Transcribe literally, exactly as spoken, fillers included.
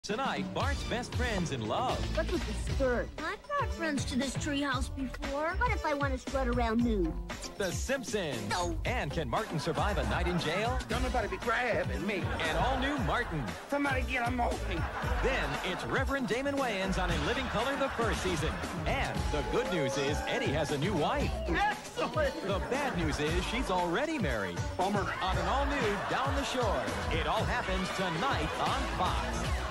Tonight, Bart's best friend's in love. What's with the skirt? I've brought friends to this treehouse before. What if I want to strut around nude? The Simpsons. No. And can Martin survive a night in jail? Don't nobody be grabbing me. And all new Martin. Somebody get him off me. Then it's Reverend Damon Wayans on In Living Color the first season. And the good news is Eddie has a new wife. Excellent. The bad news is she's already married. Bummer. On an all-new Down the Shore. It all happens tonight on Fox.